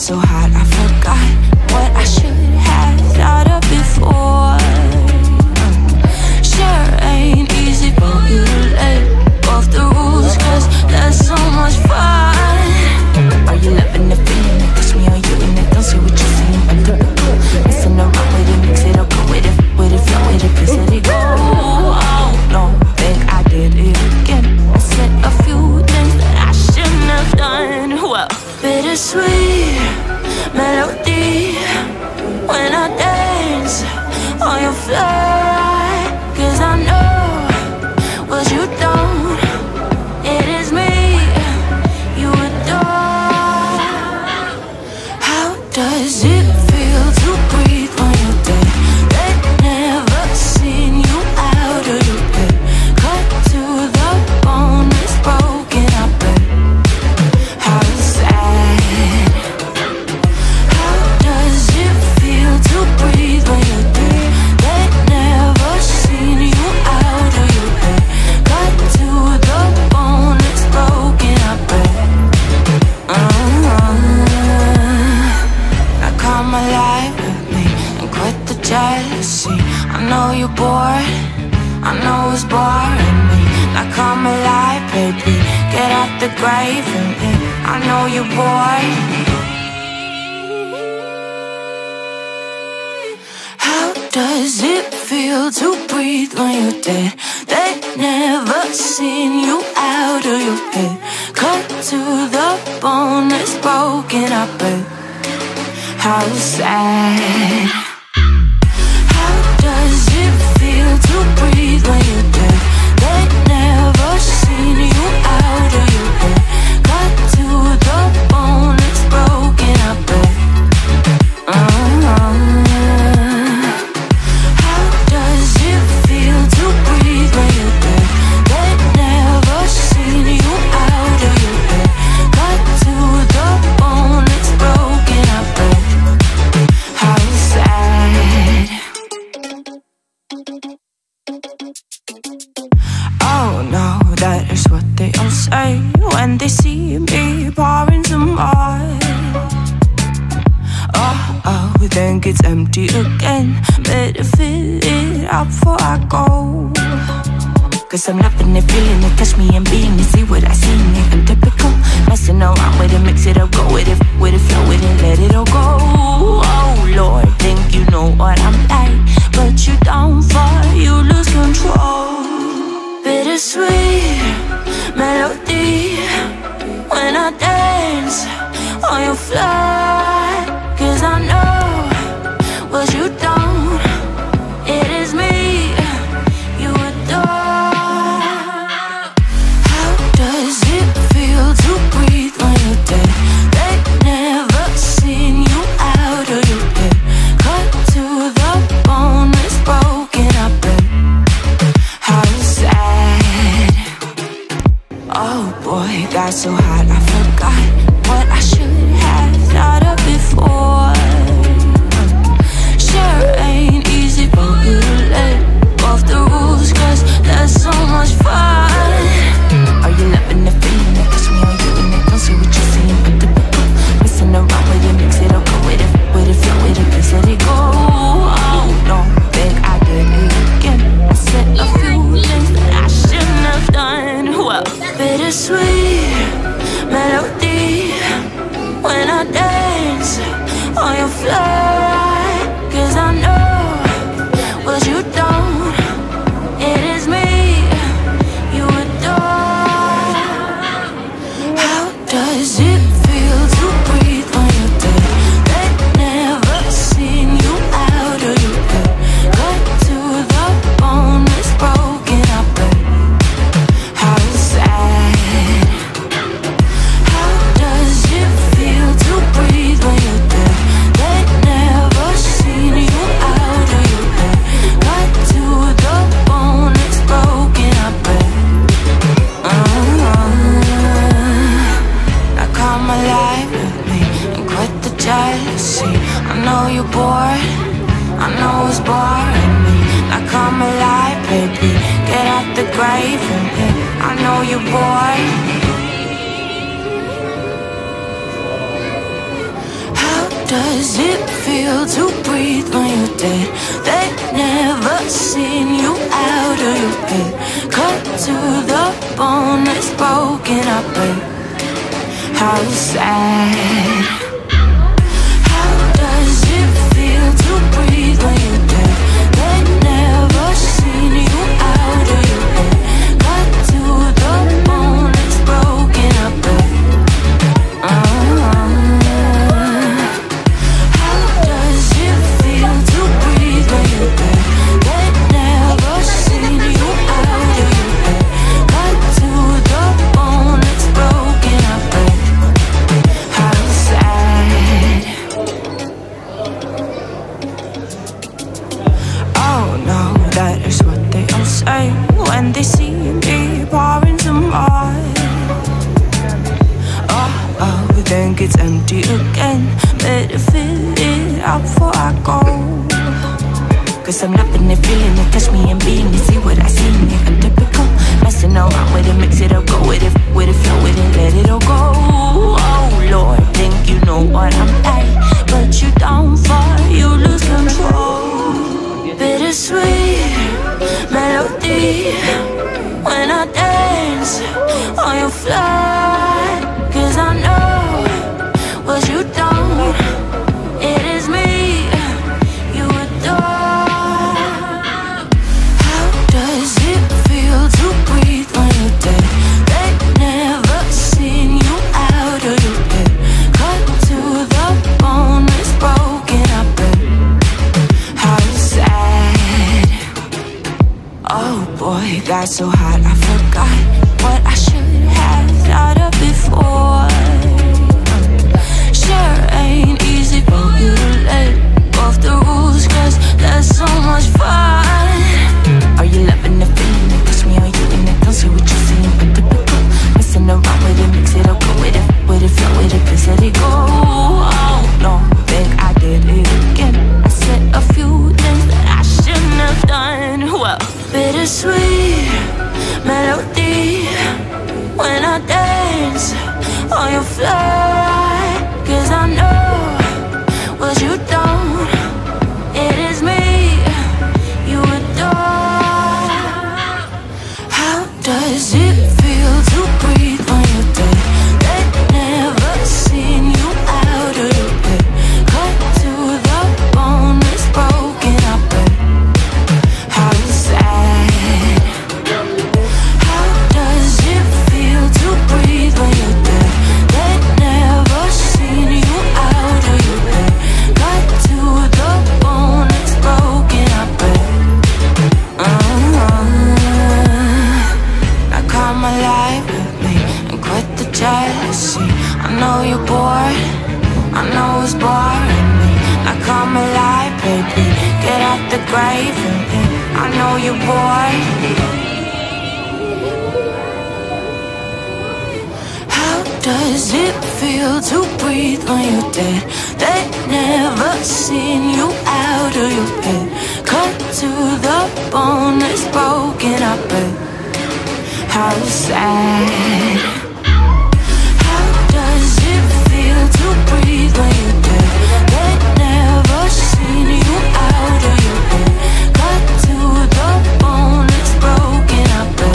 so hot I forgot what I should have thought of before. Sure ain't easy for you to let off the rules, cause there's so much fun. Are you loving the feeling that touch me, or you in it? Don't say what you're saying, I'm typical. Messing around with it, mix it up, go with it, flow with it, please let it go. Oh, no, think I did it again. I said a few things that I shouldn't have done. Well, bittersweet melody when I dance on your fly, cause I know what you don't. It is me you adore. How does it feel to breathe when you're dead? They never seen you out of your bed. Cut to the bone, it's broken, I bet. How sad. How does it feel to breathe when you're dead? They never seen you out of your bed. Cut to the bone, it's broken, I bet. Now come alive with me and quit the jealousy. I know you're bored, I know it's boring me. Now come alive, baby, get out the grave with me. I know you're bored. How does it feel to breathe when you're dead? They never seen you out of your head. Cut to the bone, it's broken, I bet. How sad. How does it feel to breathe when you're dead? They never seen you out of your head. Cut to the bone, it's broken, I bet. How does it feel to breathe when you're dead? They never seen you out of your head. Cut to the bone, it's broken, I bet. How sad. Oh no, that is what they all say when they see me pouring some more. Oh, think it's empty again. Better fill it up before I go. Cause I'm loving it, feeling it, touch me and being it. See what I see in it, I'm typical. Messing around with it, mix it up, go with it, flow with it, let it all go. Oh Lord, think you know what I'm like, but you don't fall, you lose control. Bittersweet melody when I dance on your fly, cause I know what you don't. It is me you adore. How does it feel to breathe when you're dead? They never seen you out of your bed. Cut to the bone, it's broken, I bet. How sad. Oh boy, got so hot I forgot what I should have thought of before. Sure ain't easy for you to let off the rules, cause there's so much fun. Are you loving the feeling that touch me, or you in it? Don't say what you're saying, I'm typical. Messing around with it, mix it up, go with it, flow with it, please let it go. Oh no, think I did it again. I said a few things that I shouldn't have done. Well, bittersweet melody when I dance on your fly, cause I know what you don't. It is me you adore. How does it feel to breathe when you're dead? They never seen you out of your bed. Cut to the bone, it's broken, I bet. How sad. How does it feel to breathe when you're dead? They never seen you out of your bed. Cut to the bone, it's broken, I bet. Now come alive with me and quit the jealousy. I know you're bored, I know it's boring me. Now come alive, baby, get out the grave with me. I know you're bored. does it feel to breathe when you're dead? They never seen you out of your head. Cut to the bone, it's broken up, but how sad. How does it feel to breathe when you're dead? They never seen you out of your head. Cut to the bone, it's broken up, but when they see me pouring some wine, oh, then gets empty again. Better fill it up before I go. Cause I'm loving it, feeling it, touch me and being it. See what I see in it, untypical. Messing around with it, mix it up, go with it, flow with it, let it all go. Oh Lord, think you know what I'm like, but you don't fall, you lose control. Bittersweet melody when I dance on your fly. Cause I know what you don't, it is me you adore. How does it feel to breathe when you're dead? They never seen you out of your head. Cut to the bone, it's broken up, and how sad. Oh boy, got so hot I forgot what I should have thought of before. Sure ain't easy for you to let go of the rules, cause there's so much fun. Are you loving the feeling it? Touch me, are you in it? Don't see what you're seeing, but typical. Messing around with it, mix it up, go with it, flow with it, please let it go. Oh no, think I did it again. I said a few things that I shouldn't have done. Well, bittersweet melody when I dance on your fly. Cause I know what you don't, it is me you adore. How does it feel to breathe when you're dead? They never seen you out of your head. Cut to the bone, it's broken up, but how sad. How does it feel to breathe when you're dead? They never seen you out of your head. Cut to the bone, it's broken up, but now come alive with me and quit the jealousy. I know you're bored, I know it's boring me. Now come alive, baby, get out the grave with me. I know you're bored. How does it feel to breathe when you're dead? They never seen you out of your head. Cut to the bone, it's broken up, but how sad. How does it feel to breathe when you're dead? They never seen you out of your head. Cut to the bone, it's broken up, but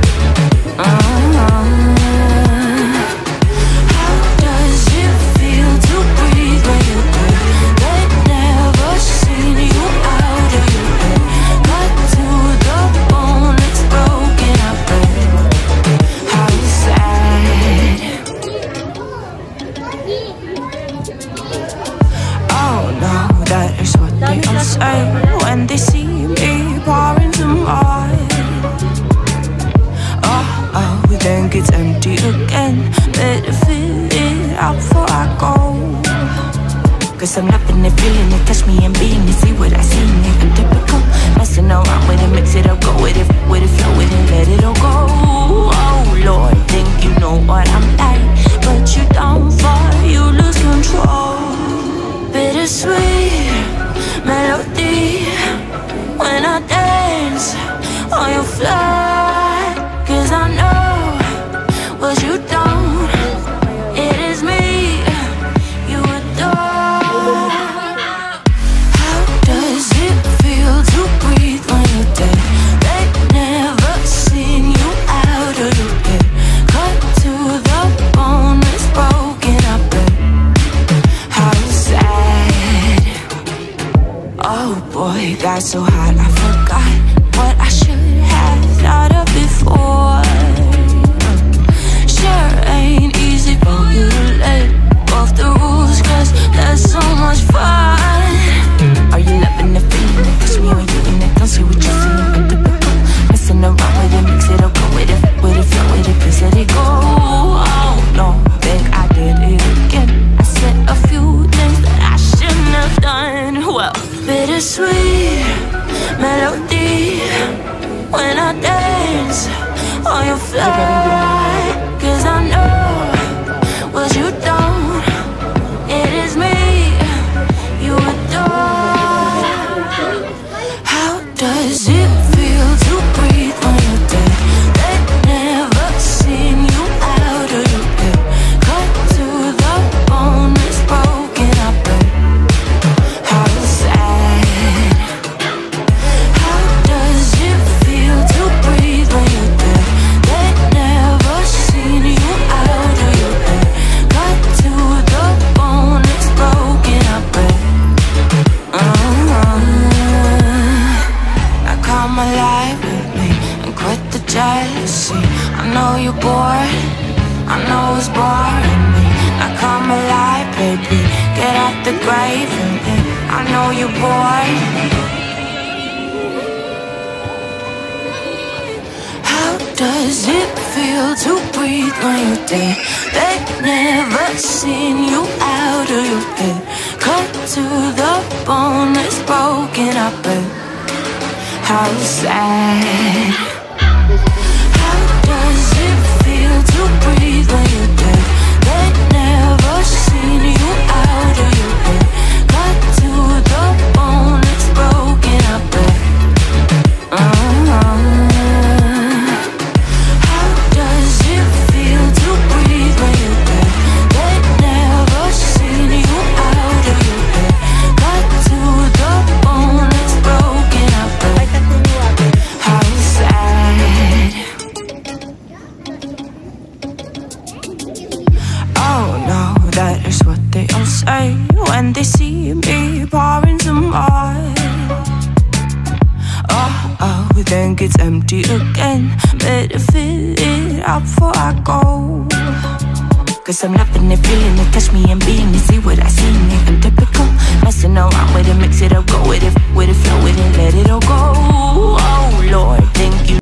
how does it feel to breathe when you're dead? They never seen you out of your head. Cut to the bone, it's broken up, but how sad. Oh no, that is what they all say when they see me pouring some wine. Oh, then gets empty again. Better fill it up before I go. Cause I'm loving it, feeling it, touch me and being it. See what I see in it, untypical. Messing around with it, mix it up, go with it, flow with it, let it all go. Oh Lord, think you know what I'm like, but you don't fall, you lose control. Bittersweet melody when I dance on your fly. Cause I know what you don't, it is me you adore. forgot what I should have thought of before. Sure ain't easy for you to let go of the rules, cause that's so much fun. Are you loving the feeling that touch me or you in it? Don't see what you're seeing, typical. Messing around with it, mix it up, go with it, flow with it, please let it go. Oh no, think I did it again. I said a few things that I shouldn't have done. Well, bittersweet melody when I dance on your fly, cause I know what you don't. It is me you adore. How does it feel to breathe when you're dead? They've never seen you out of your bed. Cut to the bone, it's broken, I bet. How sad. How does it feel to breathe when you're dead? They've never seen you out of your bed. Cut to the bone, it's broken, I bet. I come alive with me and quit the jealousy. I know you're bored, I know it's boring me. Now come alive, baby, get out the grave with me. I know you're bored. How does it feel to breathe when you're dead? They've never seen you out of your bed. Cut to the bone, it's broken, I bet. How sad. How does it feel to breathe when you're dead? They've never seen you out of your bed. Cut to the bone, it's broken, I bet. How does it feel to breathe when you're dead? They've never seen you out of your bed. Cut to the bone, it's broken, I bet. How sad. Oh no, that is what they all say when they see me pouring some more. Oh, think it's empty again. Better fill it up before I go. Cause I'm loving it, feeling it, touch me and being it. See what I see in it, I'm typical. Messing around with it, mix it up, go with it, flow with it, let it all go. Oh Lord, thank you.